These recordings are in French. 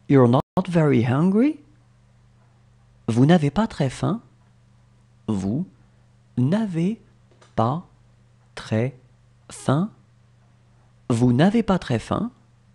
You're not very hungry? Vous n'avez pas très faim? Vous n'avez pas très faim? Vous n'avez pas très faim?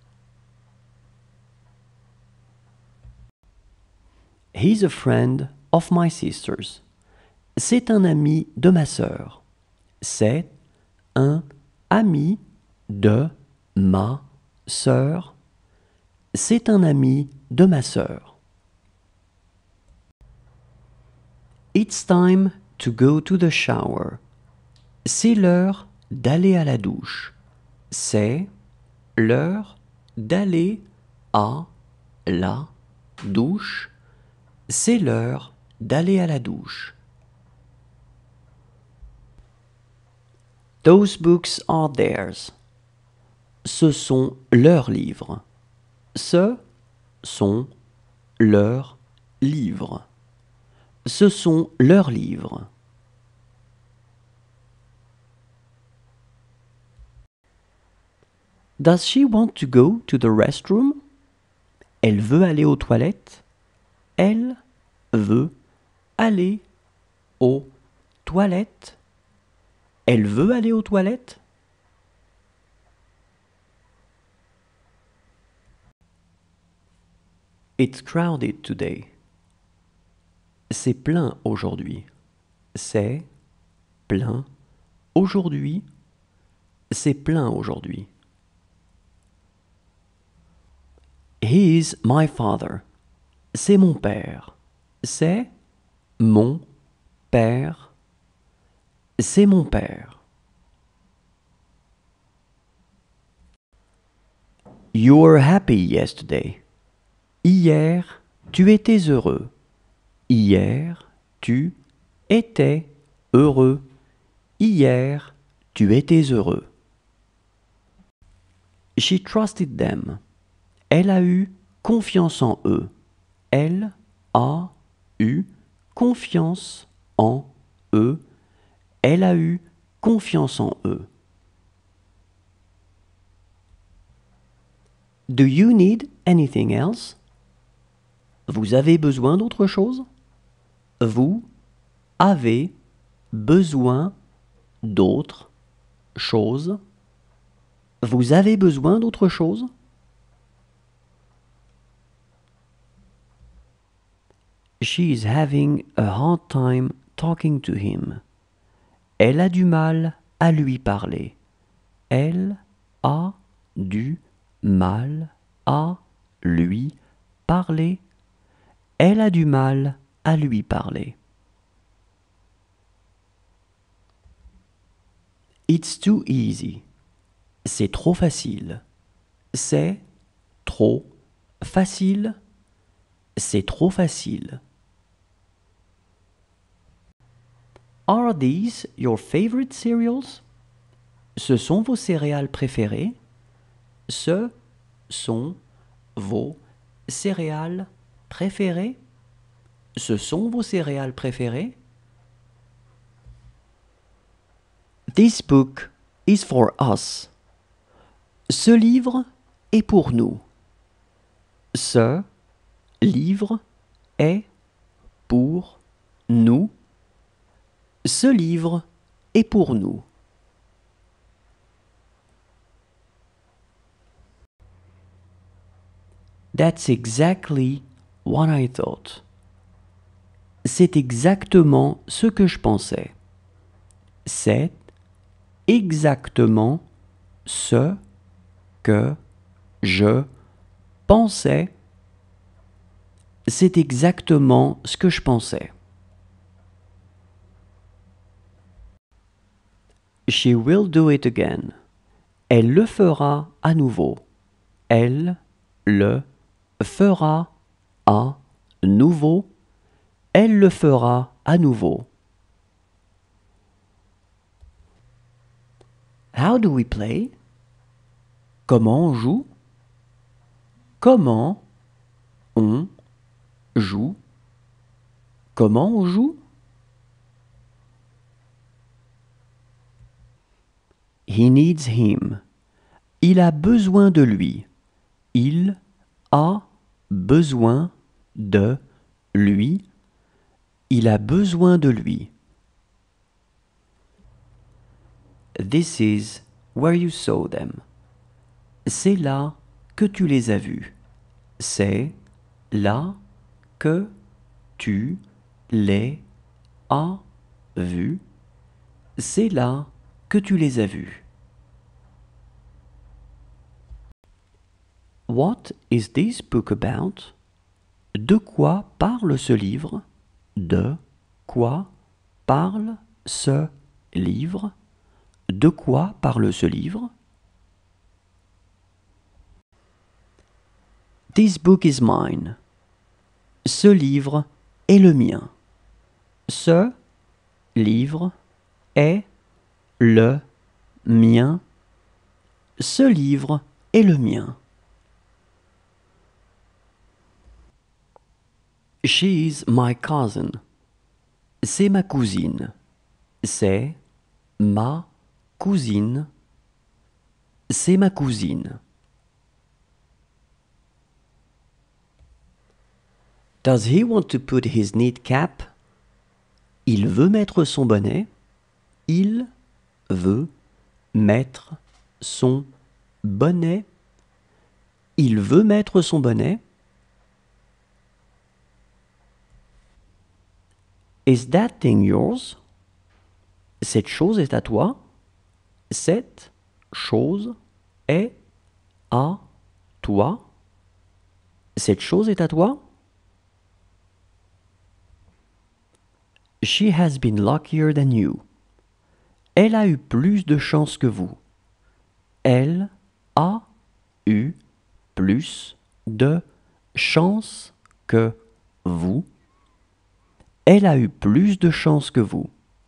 He's a friend of my sister's. C'est un ami de ma sœur. C'est un ami de ma sœur. C'est un ami de ma sœur. It's time to go to the shower. C'est l'heure d'aller à la douche. C'est l'heure d'aller à la douche. C'est l'heure d'aller à la douche. Those books are theirs. Ce sont leurs livres. Ce sont leurs livres. Ce sont leurs livres. Does she want to go to the restroom? Elle veut aller aux toilettes. Elle veut aller aux toilettes. Elle veut aller aux toilettes. It's crowded today. C'est plein aujourd'hui. C'est plein aujourd'hui. C'est plein aujourd'hui. He is my father. C'est mon père. C'est mon père. C'est mon père. You were happy yesterday. Hier, tu étais heureux. Hier, tu étais heureux. Hier, tu étais heureux. She trusted them. Elle a eu confiance en eux. Elle a eu confiance en eux. Elle a eu confiance en eux. Do you need anything else? Vous avez besoin d'autre chose? Vous avez besoin d'autre chose? Vous avez besoin d'autre chose? She is having a hard time talking to him. Elle a du mal à lui parler. Elle a du mal à lui parler. Elle a du mal à lui parler. It's too easy. C'est trop facile. C'est trop facile. C'est trop facile. Are these your favorite cereals? Ce sont vos céréales préférées? Ce sont vos céréales préférées? Ce sont vos céréales préférées? This book is for us. Ce livre est pour nous. Ce livre est pour nous. Ce livre est pour nous. That's exactly what I thought. C'est exactement ce que je pensais. C'est exactement ce que je pensais. C'est exactement ce que je pensais. She will do it again. Elle le fera à nouveau. Elle le fera à nouveau. Elle le fera à nouveau. How do we play? Comment on joue? Comment on joue? Comment on joue? He needs him. Il a besoin de lui. Il a besoin de lui. Il a besoin de lui. This is where you saw them. C'est là que tu les as vus. C'est là que tu les as vus. C'est là que tu les as vus. What is this book about? De quoi parle ce livre? De quoi parle ce livre? De quoi parle ce livre? This book is mine. Ce livre est le mien. Ce livre est le mien. Ce livre est le mien. She is my cousin. C'est ma cousine. C'est ma cousine. C'est ma cousine. Does he want to put his knit cap? Il veut mettre son bonnet. Il veut mettre son bonnet. Il veut mettre son bonnet. Is that thing yours? Cette chose est à toi. Cette chose est à toi. Cette chose est à toi. She has been luckier than you. Elle a eu plus de chance que vous. Elle a eu plus de chance que vous. Elle a eu plus de chance que vous.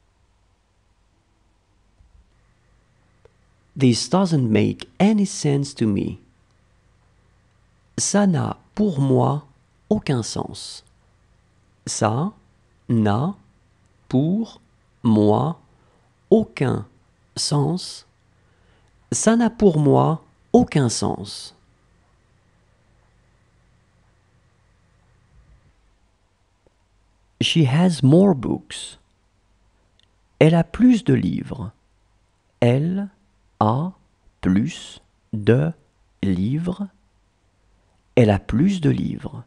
This doesn't make any sense to me. Ça n'a pour moi aucun sens. Ça n'a pour moi aucun sens. Ça n'a pour moi aucun sens. She has more books. Elle a plus de livres. Elle a plus de livres. Elle a plus de livres.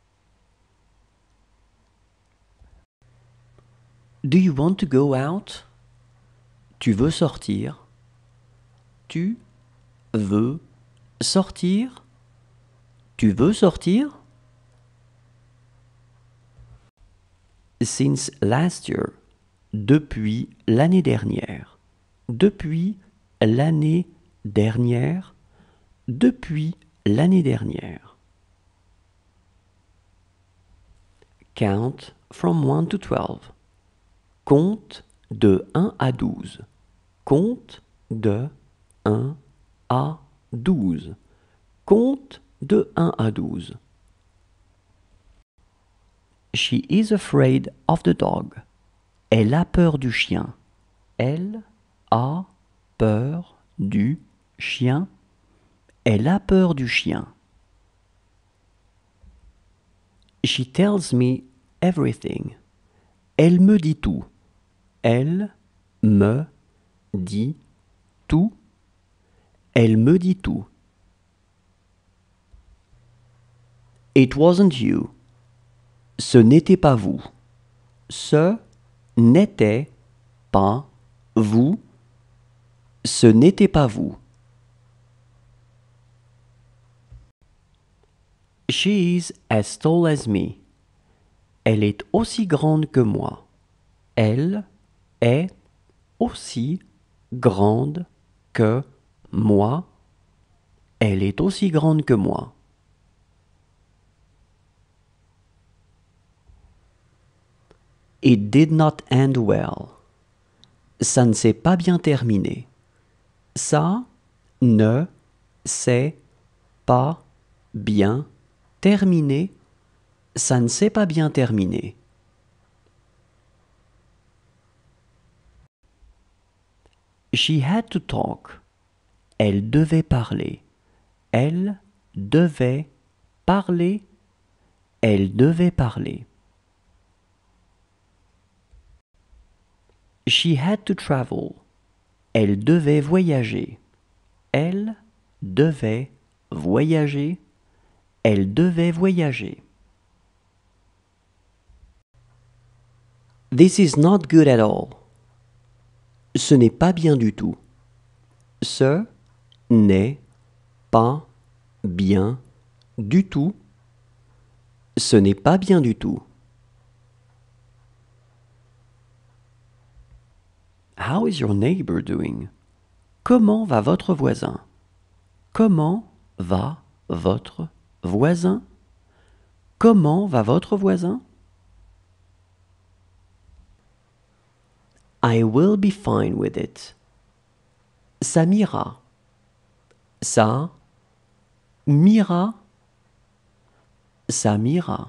Do you want to go out? Tu veux sortir? Tu veux sortir? Tu veux sortir? Since last year. Depuis l'année dernière. Depuis l'année dernière. Depuis l'année dernière. Count from 1 to 12. Compte de 1 à 12. Compte de 1 à 12. Compte de 1 à 12. She is afraid of the dog. Elle a peur du chien. Elle a peur du chien. Elle a peur du chien. She tells me everything. Elle me dit tout. Elle me dit tout. Elle me dit tout. It wasn't you. Ce n'était pas vous. Ce n'était pas vous. Ce n'était pas vous. She is as tall as me. Elle est aussi grande que moi. Elle est aussi grande que moi. Elle est aussi grande que moi. It did not end well. Ça ne s'est pas bien terminé. Ça ne s'est pas bien terminé. Ça ne s'est pas bien terminé. She had to talk. Elle devait parler. Elle devait parler. Elle devait parler. She had to travel. Elle devait voyager. Elle devait voyager. Elle devait voyager. This is not good at all. Ce n'est pas bien du tout. Ce n'est pas bien du tout. Ce n'est pas bien du tout. How is your neighbor doing? Comment va votre voisin? Comment va votre voisin? Comment va votre voisin? I will be fine with it. Ça m'ira. Ça m'ira. Ça m'ira.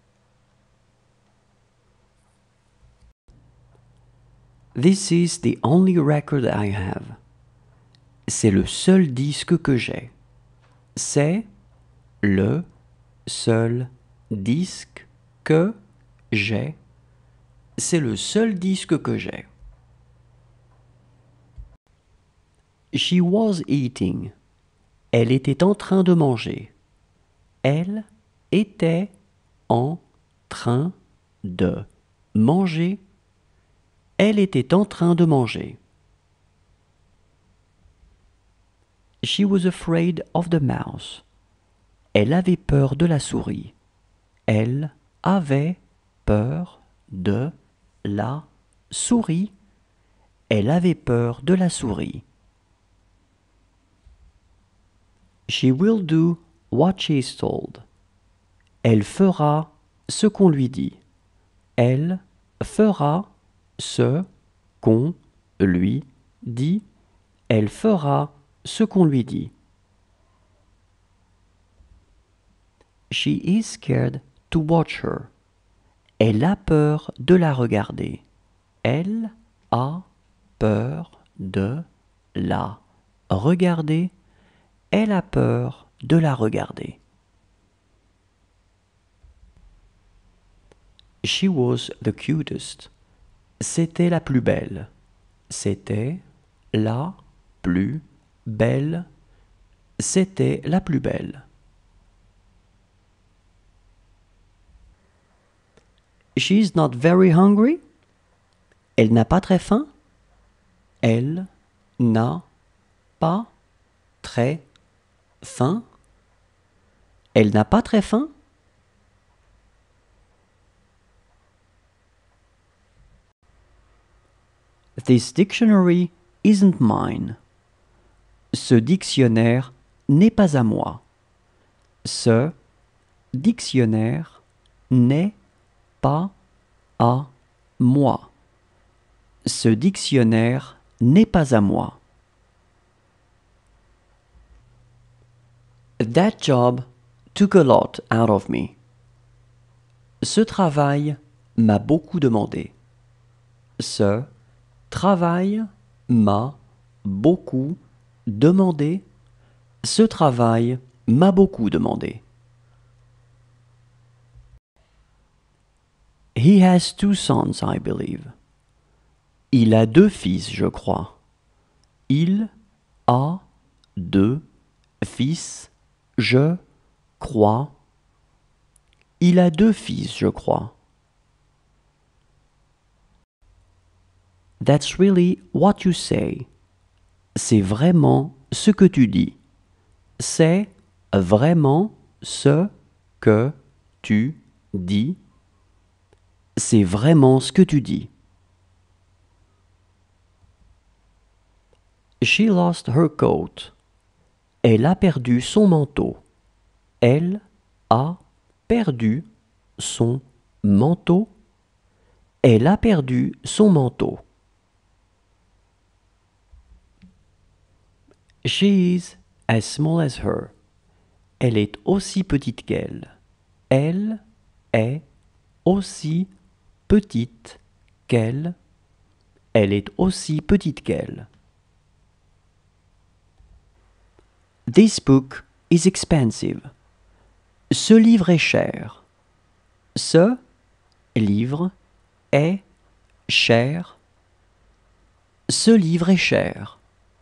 This is the only record I have. C'est le seul disque que j'ai. C'est le seul disque que j'ai. C'est le seul disque que j'ai. She was eating. Elle était en train de manger. Elle était en train de manger. Elle était en train de manger. She was afraid of the mouse. Elle avait peur de la souris. Elle avait peur de la souris. Elle avait peur de la souris. She will do what she is told. Elle fera ce qu'on lui dit. Elle fera ce qu'on lui dit. Elle fera ce qu'on lui dit. She is scared to watch her. Elle a peur de la regarder. Elle a peur de la regarder. Elle a peur de la regarder. She was the cutest. C'était la plus belle. C'était la plus belle. C'était la plus belle. She's not very hungry. Elle n'a pas très faim. Elle n'a pas très faim. Elle n'a pas très faim. This dictionary isn't mine. Ce dictionnaire n'est pas à moi. Ce dictionnaire n'est pas à moi. Ce dictionnaire n'est pas à moi. That job took a lot out of me. Ce travail m'a beaucoup demandé. Ce travail m'a beaucoup demandé. Ce travail m'a beaucoup demandé. He has 2 sons, I believe. Il a 2 fils, je crois. Il a 2 fils, je crois. Il a 2 fils, je crois. That's really what you say. C'est vraiment ce que tu dis. C'est vraiment ce que tu dis. C'est vraiment ce que tu dis. She lost her coat. Elle a perdu son manteau. Elle a perdu son manteau. Elle a perdu son manteau. She is as small as her. Elle est aussi petite qu'elle. Elle est aussi petite qu'elle. Elle est aussi petite qu'elle. This book is expensive. Ce livre est cher. Ce livre est cher. Ce livre est cher.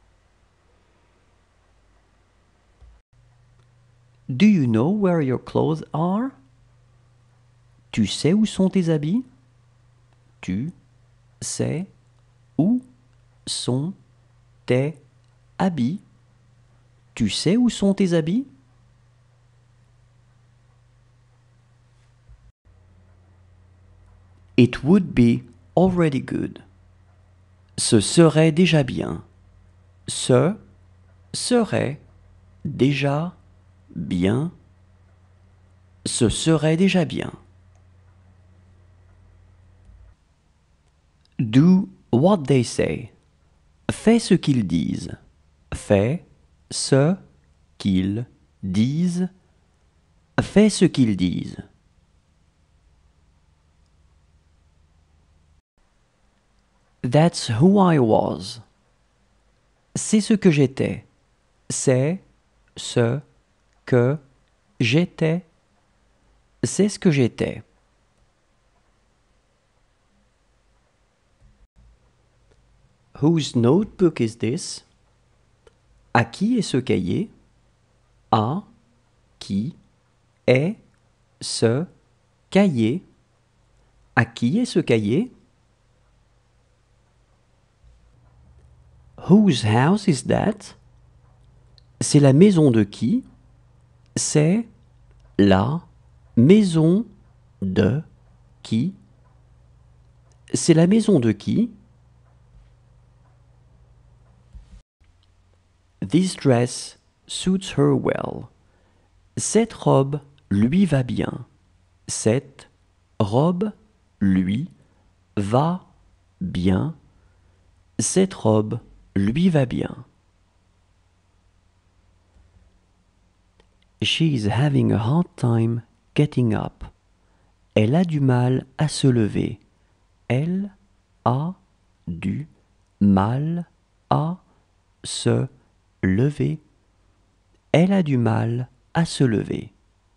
Do you know where your clothes are? Tu sais où sont tes habits? Tu sais où sont tes habits? Tu sais où sont tes habits? It would be already good. Ce serait déjà bien. Ce serait déjà bien. Ce serait déjà bien. Do what they say. Fais ce qu'ils disent. Fais ce qu'ils disent. Fais ce qu'ils disent. That's who I was. C'est ce que j'étais. C'est ce que j'étais. C'est ce que j'étais. Whose notebook is this? À qui est ce cahier? À qui est ce cahier? À qui est ce cahier? Whose house is that? C'est la maison de qui? C'est la maison de qui? C'est la maison de qui? This dress suits her well. Cette robe lui va bien. Cette robe lui va bien. Cette robe lui va bien. She is having a hard time getting up. Elle a du mal à se lever. Elle a du mal à se lever. Elle a du mal à se lever.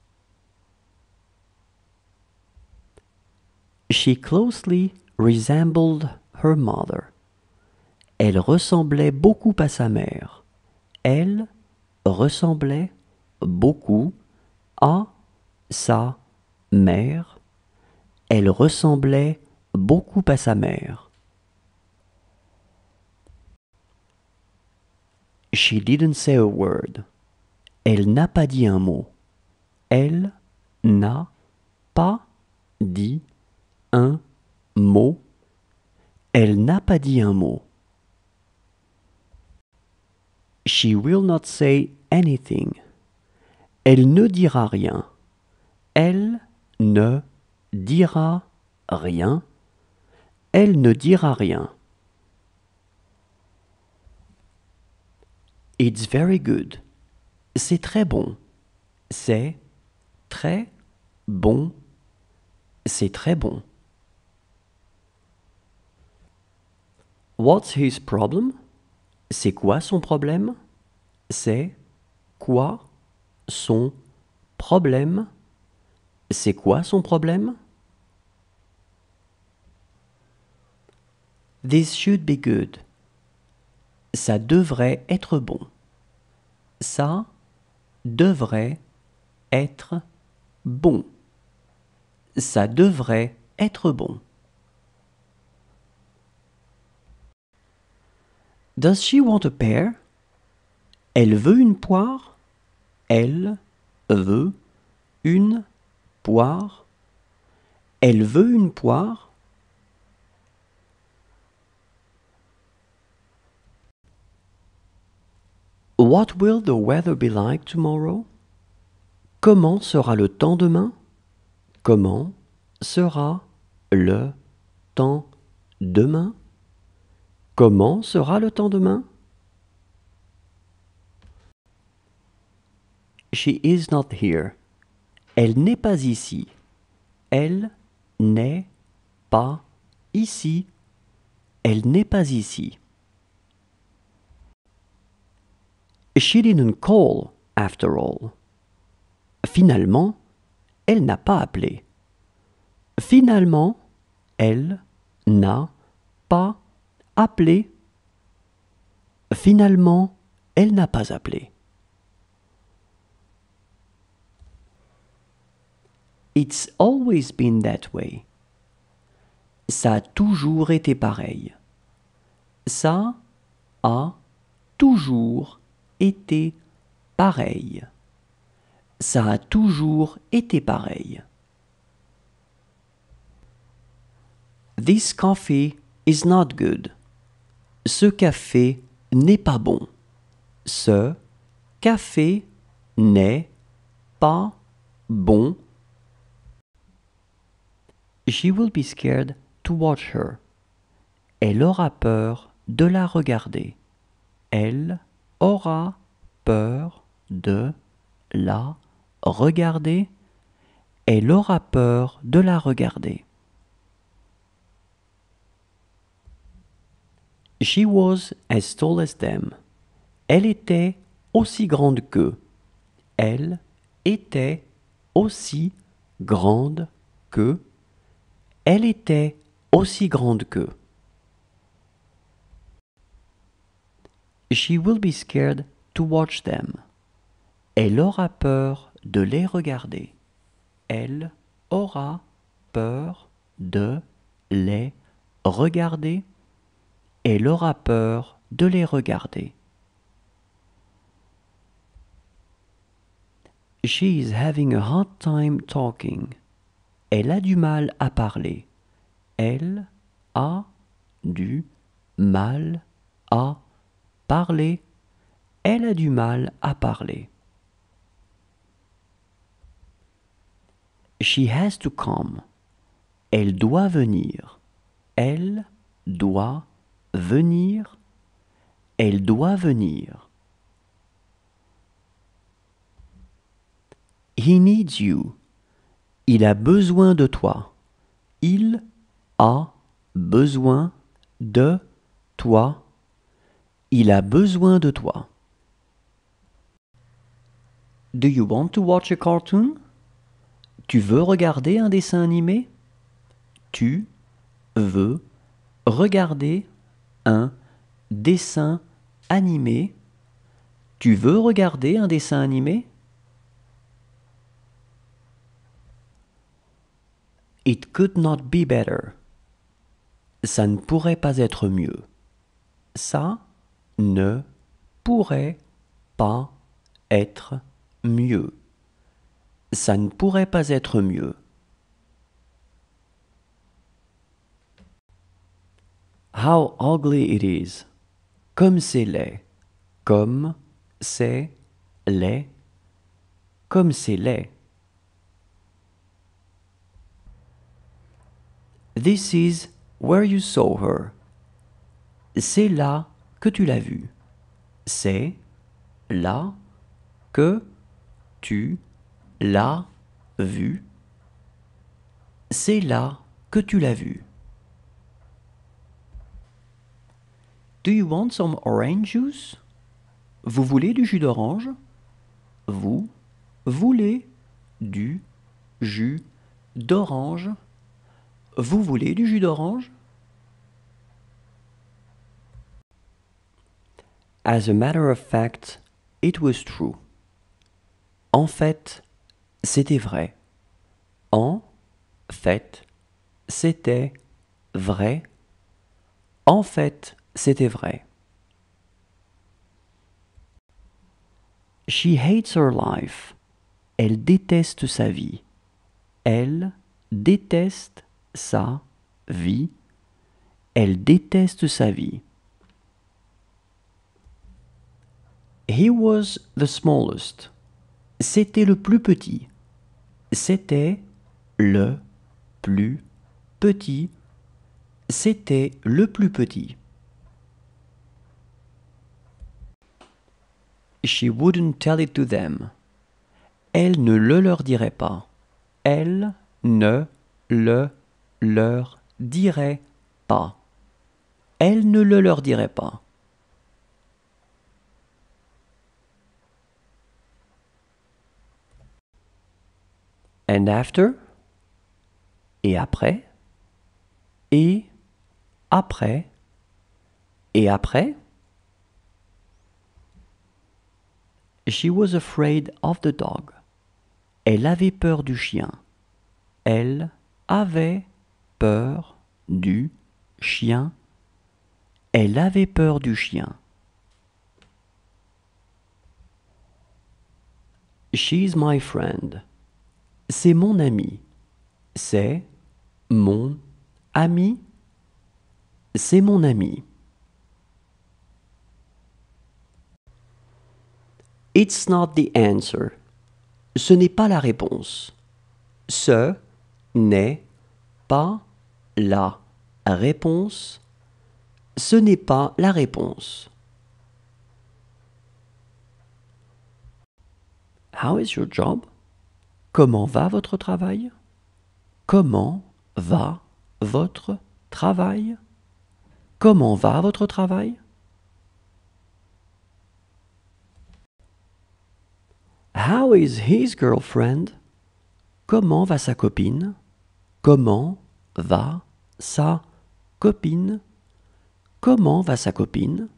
She closely resembled her mother. Elle ressemblait beaucoup à sa mère. Elle ressemblait beaucoup à sa mère. Elle ressemblait beaucoup à sa mère. She didn't say a word. Elle n'a pas dit un mot. Elle n'a pas dit un mot. Elle n'a pas dit un mot. She will not say anything. Elle ne dira rien. Elle ne dira rien. Elle ne dira rien. It's very good. C'est très bon. C'est très bon. C'est très bon. What's his problem? C'est quoi son problème? C'est quoi son problème? C'est quoi son problème? This should be good. Ça devrait être bon. Ça devrait être bon. Ça devrait être bon. Does she want a pear? Elle veut une poire? Elle veut une poire? Elle veut une poire? What will the weather be like tomorrow? Comment sera le temps demain? Comment sera le temps demain? Comment sera le temps demain? She is not here. Elle n'est pas ici. Elle n'est pas ici. Elle n'est pas ici. She didn't call, after all. Finalement, elle n'a pas appelé. Finalement, elle n'a pas appelé. Finalement, elle n'a pas appelé. It's always been that way. Ça a toujours été pareil. Ça a toujours été pareil. Ça a toujours été pareil. This coffee is not good. Ce café n'est pas bon. Ce café n'est pas bon. She will be scared to watch her. Elle aura peur de la regarder. Elle aura peur de la regarder. Elle aura peur de la regarder. She was as tall as them. Elle était aussi grande qu'eux. Elle était aussi grande qu'eux. Elle était aussi grande qu'eux. She will be scared to watch them. Elle aura peur de les regarder. Elle aura peur de les regarder. Elle aura peur de les regarder. She is having a hard time talking. Elle a du mal à parler. Elle a du mal à parler. Elle a du mal à parler. She has to come. Elle doit venir. Elle doit venir. Elle doit venir. He needs you. Il a besoin de toi. Il a besoin de toi. Il a besoin de toi. Do you want to watch a cartoon? Tu veux regarder un dessin animé? Tu veux regarder un dessin animé? Tu veux regarder un dessin animé? It could not be better. Ça ne pourrait pas être mieux. Ça ne pourrait pas être mieux. Ça ne pourrait pas être mieux. How ugly it is. Comme c'est laid. Comme c'est laid. Comme c'est laid. This is where you saw her. C'est là que tu l'as vue. C'est là que tu l'as vue. C'est là que tu l'as vue. Do you want some orange juice? Vous voulez du jus d'orange? Vous voulez du jus d'orange? Vous voulez du jus d'orange? As a matter of fact, it was true. En fait, c'était vrai. En fait, c'était vrai. En fait, c'était vrai. She hates her life. Elle déteste sa vie. Elle déteste sa vie. Elle déteste sa vie. He was the smallest. C'était le plus petit. C'était le plus petit. C'était le plus petit. She wouldn't tell it to them. Elle ne le leur dirait pas. Elle ne le leur dirait pas. Elle ne le leur dirait pas. And after? Et après? Et après? Et après? She was afraid of the dog. Elle avait peur du chien. Elle avait peur du chien. Elle avait peur du chien. She's my friend. C'est mon ami. C'est mon ami. C'est mon ami. It's not the answer. Ce n'est pas la réponse. Ce n'est pas la réponse. Ce n'est pas la réponse. How is your job? Comment va votre travail? Comment va votre travail? Comment va votre travail? How is his girlfriend? Comment va sa copine? Comment va sa copine? Comment va sa copine?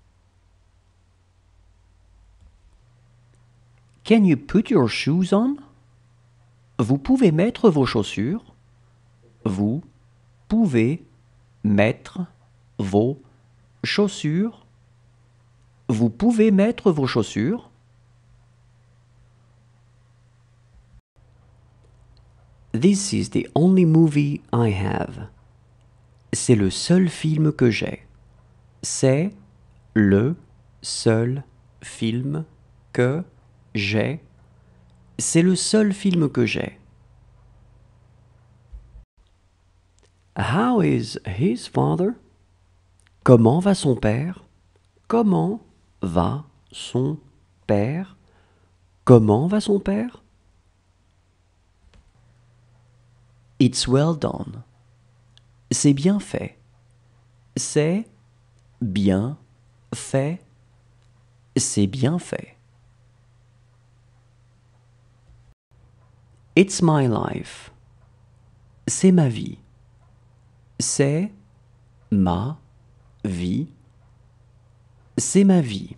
Can you put your shoes on? Vous pouvez mettre vos chaussures. Vous pouvez mettre vos chaussures. Vous pouvez mettre vos chaussures. This is the only movie I have. C'est le seul film que j'ai. C'est le seul film que j'ai. C'est le seul film que j'ai. How is his father? Comment va son père? Comment va son père? Comment va son père? It's well done. C'est bien fait. C'est bien fait. C'est bien fait. It's my life. C'est ma vie. C'est ma vie. C'est ma vie.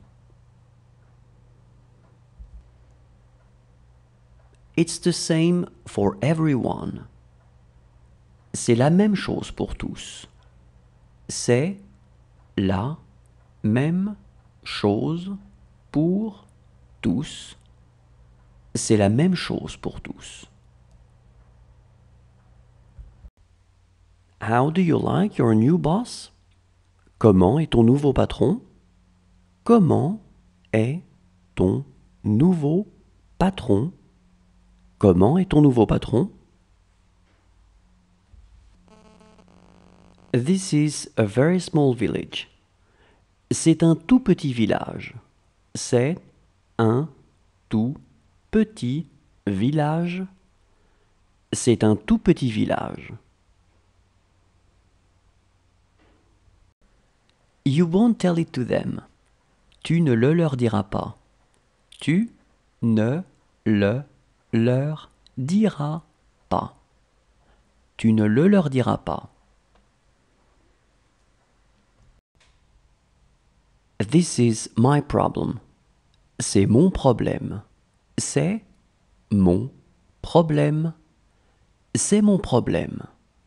It's the same for everyone. C'est la même chose pour tous. C'est la même chose pour tous. C'est la même chose pour tous. How do you like your new boss? Comment est ton nouveau patron? Comment est ton nouveau patron? Comment est ton nouveau patron? This is a very small village. C'est un tout petit village. C'est un tout petit village. C'est un tout petit village. You won't tell it to them. Tu ne le leur diras pas. Tu ne le leur diras pas. Tu ne le leur diras pas. This is my problem. C'est mon problème. C'est mon problème. C'est mon problème.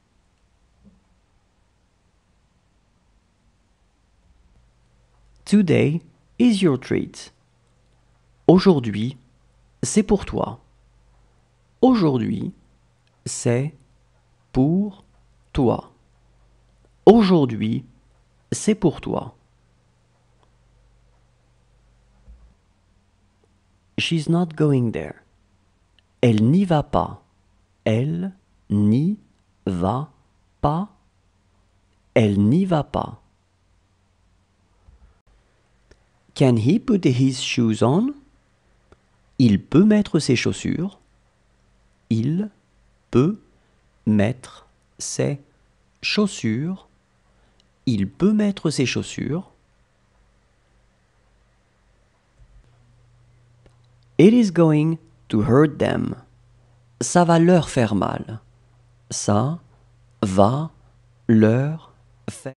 Today is your treat. Aujourd'hui, c'est pour toi. Aujourd'hui, c'est pour toi. Aujourd'hui, c'est pour toi. She's not going there. Elle n'y va pas. Elle n'y va pas. Elle n'y va pas. Can he put his shoes on? Il peut mettre ses chaussures. Il peut mettre ses chaussures. Il peut mettre ses chaussures. It is going to hurt them. Ça va leur faire mal. Ça va leur faire